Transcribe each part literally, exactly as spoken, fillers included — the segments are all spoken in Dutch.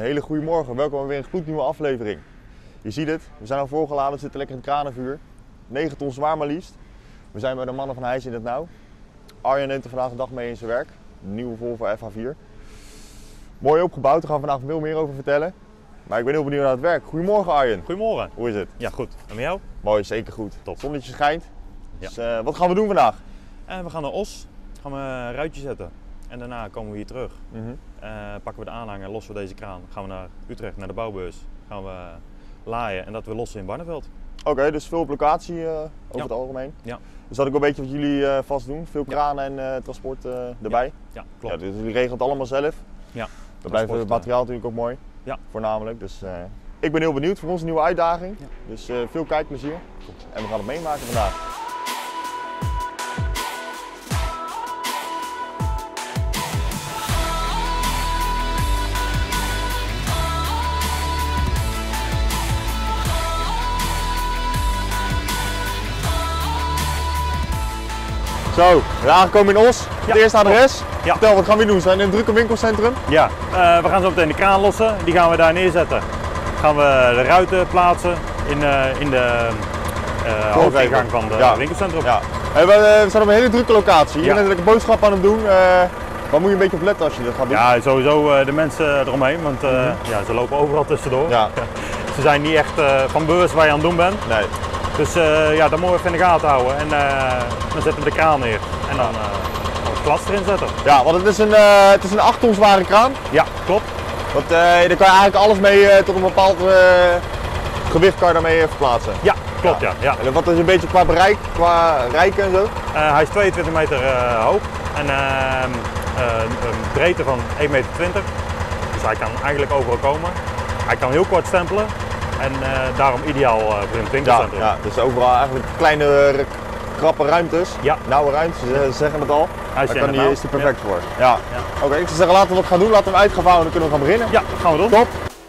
hele goede morgen. Welkom bij weer een gloednieuwe aflevering. Je ziet het, we zijn al voorgeladen, we zitten lekker in het kranenvuur. negen ton zwaar maar liefst. We zijn bij de mannen van Heijs in het nauw. Arjen neemt er vandaag een dag mee in zijn werk. De nieuwe Volvo F H vier. Mooi opgebouwd, daar gaan we vandaag veel meer over vertellen. Maar ik ben heel benieuwd naar het werk. Goedemorgen Arjen. Goedemorgen. Hoe is het? Ja, goed. En met jou? Mooi, zeker goed. Top. Het zonnetje schijnt. Ja. Dus uh, wat gaan we doen vandaag? En we gaan naar Os, gaan we een ruitje zetten. En daarna komen we hier terug. Mm-hmm. Uh, pakken we de aanhanger, lossen we deze kraan. Gaan we naar Utrecht, naar de bouwbeurs. Gaan we laaien en dat we lossen in Barneveld. Oké, okay, dus veel op locatie uh, over ja. het algemeen. Ja. Dus dat ik een beetje wat jullie uh, vast doen. Veel kranen en uh, transport uh, erbij. Ja, ja klopt. Ja, dus jullie regelen het allemaal zelf. Ja. Dan blijft het materiaal natuurlijk ook mooi. Ja. Voornamelijk. Dus uh, ik ben heel benieuwd voor ons een nieuwe uitdaging. Ja. Dus uh, veel kijkplezier. Goed. En we gaan het meemaken vandaag. Zo, we zijn aangekomen in Os. Ja. Het eerste adres. Ja. Vertel, wat gaan we doen? We zijn in een drukke winkelcentrum. Ja, uh, we gaan zo meteen de kraan lossen. Die gaan we daar neerzetten. Gaan we de ruiten plaatsen in, uh, in de uh, hoofdingang van het ja. winkelcentrum. Ja. Hey, we, we zijn op een hele drukke locatie. Je ja. bent net een boodschap aan het doen. Uh, waar moet je een beetje op letten als je dat gaat doen? Ja, sowieso uh, de mensen eromheen, want uh, mm-hmm. ja, ze lopen overal tussendoor. Ja. Ze zijn niet echt uh, van bewust waar je aan het doen bent. Nee. Dus uh, ja, dat moeten we even in de gaten houden. En uh, dan zetten we de kraan neer. En dan uh, gaan we het glas erin zetten. Ja, want het is een, uh, het is een acht ton zware kraan. Ja, klopt. Want uh, daar kan je eigenlijk alles mee uh, tot een bepaald uh, gewicht kan je daarmee uh, verplaatsen. Ja, klopt ja. ja. En wat is een beetje qua bereik, qua rijken en zo? Uh, hij is tweeëntwintig meter uh, hoog en uh, uh, een breedte van één komma twintig meter. Dus hij kan eigenlijk overal komen. Hij kan heel kort stempelen. En uh, daarom ideaal uh, voor in het winkelcentrum. Ja, ja, dus overal eigenlijk kleine, uh, krappe ruimtes, ja. nauwe ruimtes, ze zeggen het al. Hij Daar kan die, is die perfect ja. voor. Ja. Ja. Oké, okay, ik zou zeggen laten we wat gaan doen, laten we hem uit gaan vouwen en dan kunnen we gaan beginnen. Ja, dat gaan we doen. Top!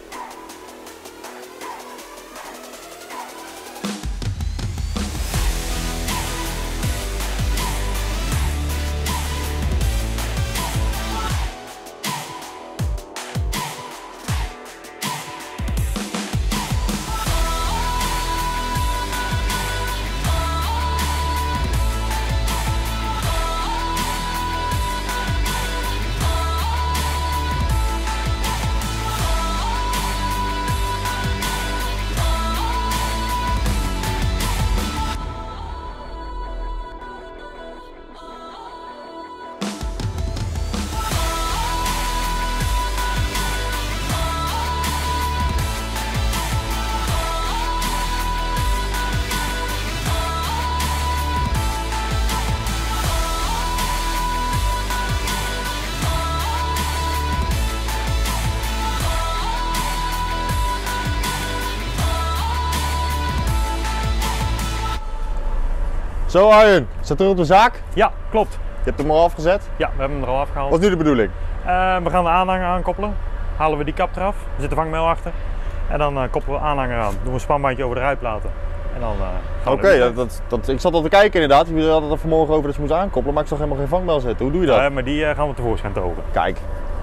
Zo Arjen, staat er op de zaak? Ja, klopt. Je hebt hem al afgezet? Ja, we hebben hem er al afgehaald. Wat is nu de bedoeling? Uh, we gaan de aanhanger aankoppelen. Halen we die kap eraf, er zit de vangmeel achter. En dan uh, koppelen we de aanhanger aan. Doen we een spanbandje over de rijplaten. En dan uh, gaan Oké, okay, dat, dat, dat, ik zat al te kijken inderdaad. Je had het er vanmorgen over dat je moest aankoppelen, maar ik zag helemaal geen vangmeel zetten. Hoe doe je dat? Uh, maar die uh, gaan we tevoorschijn toveren. Kijk.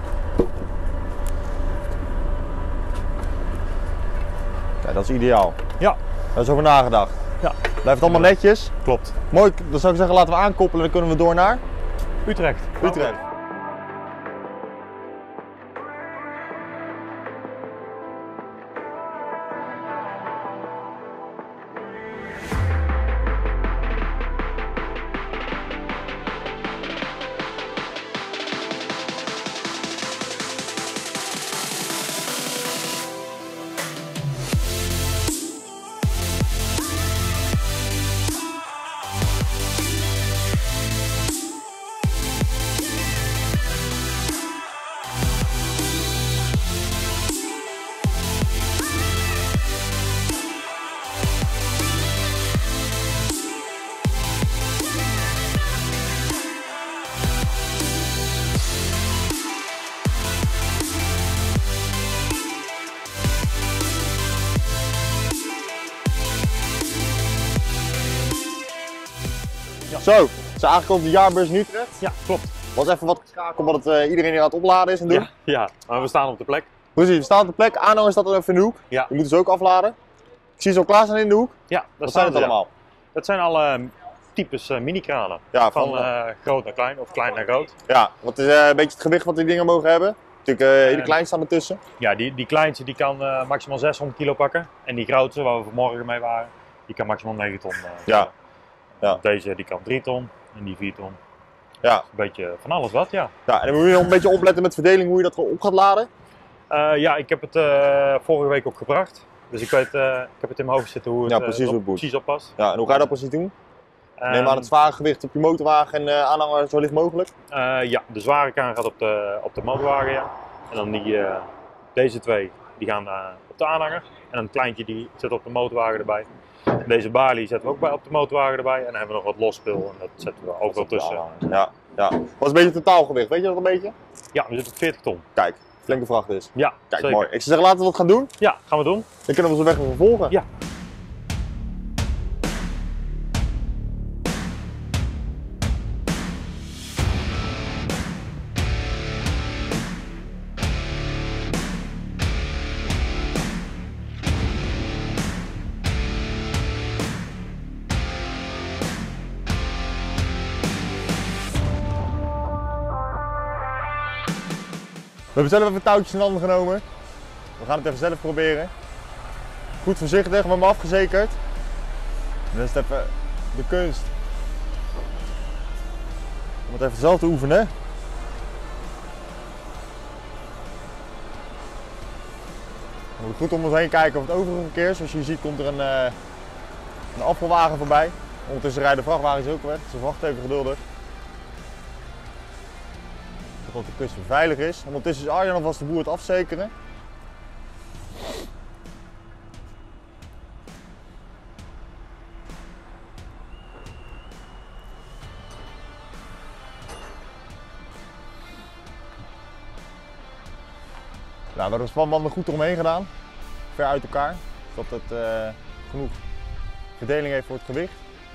Kijk, dat is ideaal. Ja. Daar is over nagedacht. Ja. Blijft allemaal netjes. Klopt. Mooi, dan zou ik zeggen laten we aankoppelen en dan kunnen we door naar Utrecht. Utrecht. Zo, het is eigenlijk op de jaarbeurs in Utrecht. Ja, klopt. Was even wat geschakeld omdat het, uh, iedereen hier aan het opladen is en doen. Ja, ja, maar we staan op de plek. Precies, we staan op de plek. Aanhanger staat er even in de hoek. Ja. Die moeten ze ook afladen. Ik zie ze al klaar staan in de hoek. Ja, dat Wat zijn het ze, ja. allemaal? Dat zijn alle types uh, mini-kranen. Ja, van van, uh, groot naar klein of klein naar groot. Ja, wat is uh, een beetje het gewicht wat die dingen mogen hebben? Natuurlijk, uh, En- de klein staan ertussen. Ja, die, die kleinste die kan uh, maximaal zeshonderd kilo pakken. En die grootste, waar we vanmorgen mee waren, die kan maximaal negen ton. Uh, Ja. Ja. Deze die kan drie ton en die vier ton. Ja. Een beetje van alles wat, ja. Ja, en dan moet je nog een beetje opletten met verdeling hoe je dat op gaat laden. Uh, ja, ik heb het uh, vorige week ook gebracht. Dus ik weet, uh, ik heb het in mijn hoofd zitten hoe het Ja, uh, precies erop hoe het moet. precies oppast. Ja, en hoe ga je dat precies doen? Um, Neem aan het zware gewicht op je motorwagen en uh, aanhanger zo licht mogelijk. Uh, ja, de zware kraan gaat op de, op de motorwagen, ja. En dan die, uh, deze twee die gaan uh, op de aanhanger. En dan het kleintje die zit op de motorwagen erbij. Deze balie zetten we ook bij op de motorwagen erbij. En dan hebben we nog wat losspul en dat zetten we overal tussen. Ja, ja. Wat is een beetje het totaalgewicht? Weet je dat een beetje? Ja, we zitten op veertig ton. Kijk, flinke vracht is. Ja, Kijk, zeker. mooi. Ik zou zeggen, laten we dat gaan doen. Ja, gaan we doen. Dan kunnen we onze weg weer vervolgen. Ja. We hebben zelf even touwtjes in handen genomen. We gaan het even zelf proberen. Goed voorzichtig, we hebben hem afgezekerd. Dan is het even de kunst om het even zelf te oefenen. We moeten goed om ons heen kijken of het overige verkeer. Zoals je ziet komt er een, uh, een afvalwagen voorbij. Ondertussen rijden de vrachtwagens ook weg, dus wacht even geduldig. Dat de kust weer veilig is. Ondertussen is Arjan alvast de boer het afzekeren. Nou, we hebben de spanbanden goed eromheen gedaan. Ver uit elkaar. Zodat het uh, genoeg verdeling heeft voor het gewicht.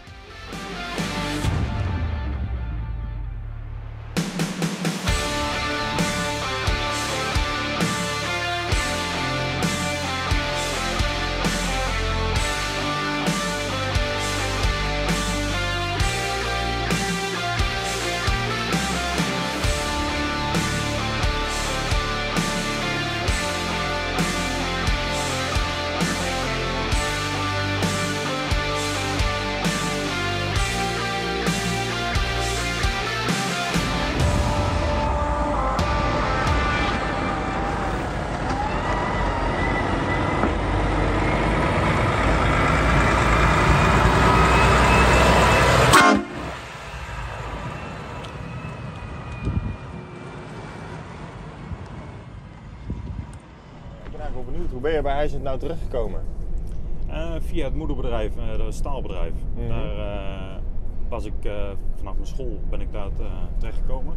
Hoe ben je bij Heijsend nou terechtgekomen? Uh, via het moederbedrijf, uh, dat staalbedrijf. Mm-hmm. Daar uh, was ik uh, vanaf mijn school ben ik daar uh, terechtgekomen.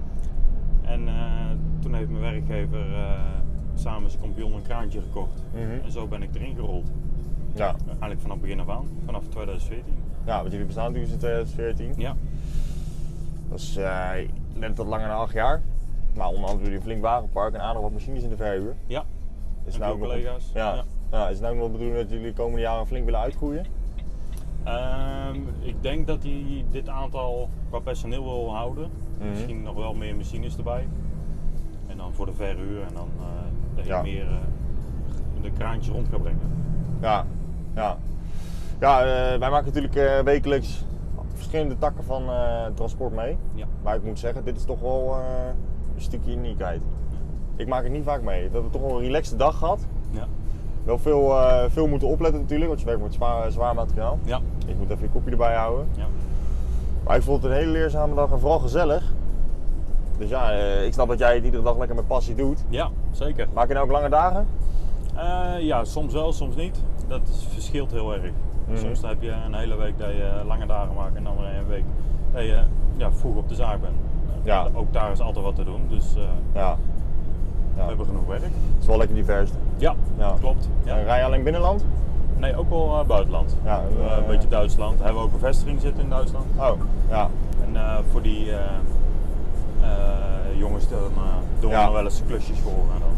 En uh, toen heeft mijn werkgever uh, samen met zijn compagnon een kraantje gekocht. Mm-hmm. En zo ben ik erin gerold. Ja. Uh, eigenlijk vanaf begin af aan, vanaf twintig veertien. Ja, want jullie bestaan natuurlijk in twintig veertien. Ja. Dat is uh, net wat langer dan acht jaar. Maar onder andere jullie een flink wagenpark en aardig wat machines in de verhuur. Ja. Is en nou veel nog, collega's. ja, Ja. ja, is het nou nog de bedoeling dat jullie de komende jaren flink willen uitgroeien? Um, ik denk dat hij dit aantal qua personeel wil houden. Mm-hmm. Misschien nog wel meer machines erbij. En dan voor de verhuur en dan uh, dat je Ja. meer uh, de kraantjes rond gaat brengen. Ja, ja. ja uh, wij maken natuurlijk uh, wekelijks verschillende takken van uh, transport mee. Ja. Maar ik moet zeggen, dit is toch wel uh, een stukje uniekheid. Ik maak het niet vaak mee. We hebben toch wel een relaxte dag gehad. Ja. Wel veel, uh, veel moeten opletten natuurlijk, want je werkt met zwaar, zwaar materiaal. Ja. Je moet even je kopje erbij houden. Ja. Maar ik vond het een hele leerzame dag en vooral gezellig. Dus ja, uh, ik snap dat jij het iedere dag lekker met passie doet. Ja, zeker. Maak je nou ook lange dagen? Uh, ja, soms wel, soms niet. Dat is, verschilt heel erg. Mm-hmm. Soms heb je een hele week dat je lange dagen maakt en dan weer een week dat je ja, vroeg op de zaak bent. Ja. Ook daar is altijd wat te doen, dus uh, Ja. we ja. hebben genoeg werk. Het is wel lekker divers. Ja, Ja. klopt. Ja. En rij je alleen binnenland? Nee, ook wel uh, buitenland. Ja, Uh, uh, een beetje Duitsland. We hebben ook een vestiging zitten in Duitsland. Oh, ja. En uh, voor die uh, uh, jongens dan, uh, doen we Ja. nog wel eens klusjes voor. En dan, Ja.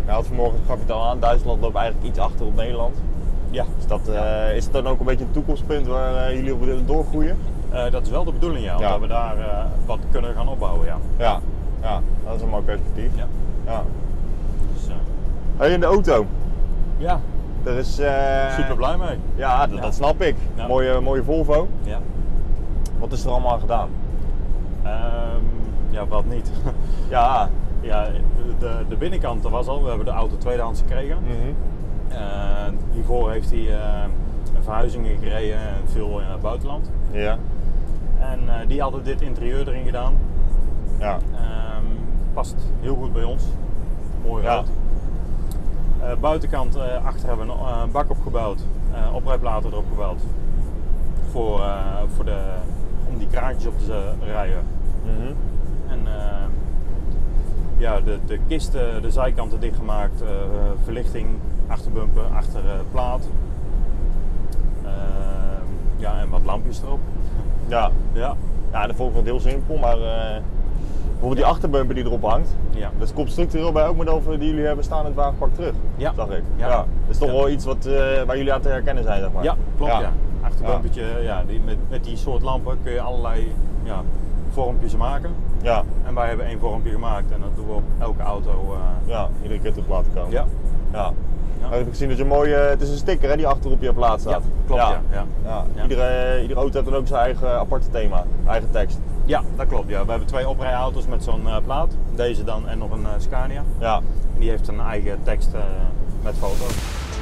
Hij had vanmorgen, gaf je het al aan, Duitsland loopt eigenlijk iets achter op Nederland. Ja. Dus dat, uh, ja. Is het dan ook een beetje een toekomstpunt waar uh, jullie op willen doorgroeien? Uh, dat is wel de bedoeling, ja, ja. dat we daar uh, wat kunnen gaan opbouwen. Ja. Ja. Ja, dat is een mooi perspectief. Ja. Ja. Dus, uh... Hey, in de auto. Ja. Er is, uh... super blij mee. Ja, dat, ja. dat snap ik. Ja. Mooie, mooie Volvo. Ja. Wat is er allemaal gedaan? Um, ja, wat niet. Ja. Ja, de, de binnenkant er was al. We hebben de auto tweedehands gekregen. Mm-hmm. uh, hiervoor heeft hij uh, verhuizingen gereden en veel in het buitenland. Ja. En uh, die hadden dit interieur erin gedaan. Ja. Um, past heel goed bij ons. Mooi rood. Ja. Uh, buitenkant uh, achter hebben we een uh, bak opgebouwd. Uh, oprijplaten erop gebouwd. Voor, uh, voor de, om die kraantjes op te rijden. Mm-hmm. En uh, ja, de, de kisten, de zijkanten dichtgemaakt, uh, verlichting, achterbumper, achterplaat. Uh, ja, en wat lampjes erop. Ja. Ja. Ja, de volgende heel simpel, maar uh, bijvoorbeeld die achterbumper die erop hangt, ja. dat komt structureel bij elk model die jullie hebben staan in het wagenpark terug, ja. zag ik. Ja. Ja. Dat is toch ja. wel iets wat, uh, waar jullie aan te herkennen zijn, zeg maar. Ja, klopt ja. ja. Achterbumpertje, ja. ja, die, met, met die soort lampen kun je allerlei ja, vormpjes maken. Ja. En wij hebben één vormpje gemaakt en dat doen we op elke auto. Uh... Ja, iedere keer terug laten komen. Ja. Ja. Ja. Nou, heb ik gezien dat je een mooie, het is een sticker hè, die achter op je plaat staat. Ja, klopt ja. ja. ja. ja. ja. Iedere, iedere auto heeft dan ook zijn eigen aparte thema, eigen tekst. Ja, dat klopt. Ja. We hebben twee oprijauto's met zo'n uh, plaat. Deze dan en nog een uh, Scania. Ja. En die heeft een eigen tekst uh, met foto's.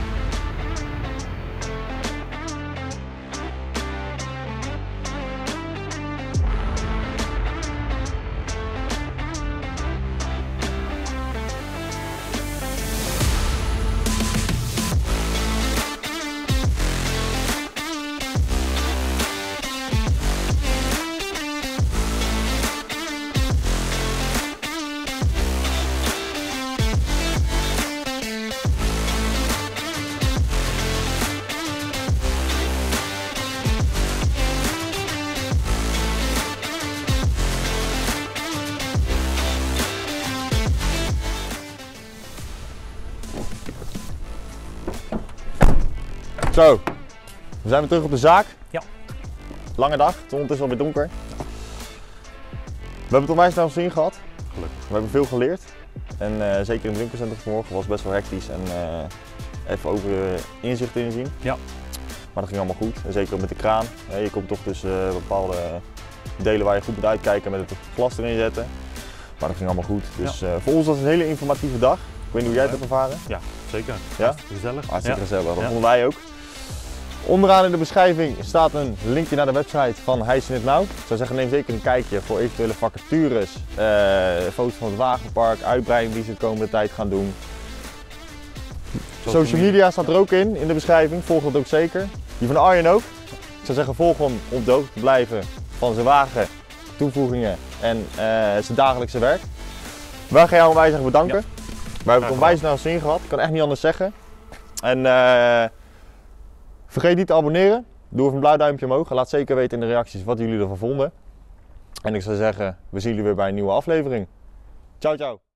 Zo, we zijn weer terug op de zaak. Ja. Lange dag, het is ondertussen alweer donker. We hebben het onwijs naar ons zin gehad. Gelukkig. We hebben veel geleerd. En uh, zeker in het winkelcentrum vanmorgen was het best wel hectisch en uh, even over uh, inzichten inzien. Ja. Maar dat ging allemaal goed. En zeker ook met de kraan. Ja, je komt toch tussen uh, bepaalde delen waar je goed moet uitkijken met het glas erin zetten. Maar dat ging allemaal goed. Dus ja. uh, voor ons was het een hele informatieve dag. Ik weet niet hoe jij het hebt ervaren. Ja, zeker. Ja? Hartstikke gezellig. Hartstikke ja. gezellig, dat ja. vonden wij ook. Onderaan in de beschrijving staat een linkje naar de website van Hijs in het Nauw. Ik zou zeggen, neem zeker een kijkje voor eventuele vacatures, uh, foto's van het wagenpark, uitbreiding die ze de komende tijd gaan doen. Social, Social media staat er ook in, in de beschrijving. Volg dat ook zeker. Die van Arjen ook. Ik zou zeggen, volg hem om op de hoogte te blijven van zijn wagen, toevoegingen en uh, zijn dagelijkse werk. Wij gaan jou onwijs bedanken. Ja. Wij hebben het onwijs naar ons zin gehad. Ik kan echt niet anders zeggen. En uh, vergeet niet te abonneren. Doe even een blauw duimpje omhoog. Laat zeker weten in de reacties wat jullie ervan vonden. En ik zou zeggen, we zien jullie weer bij een nieuwe aflevering. Ciao, ciao.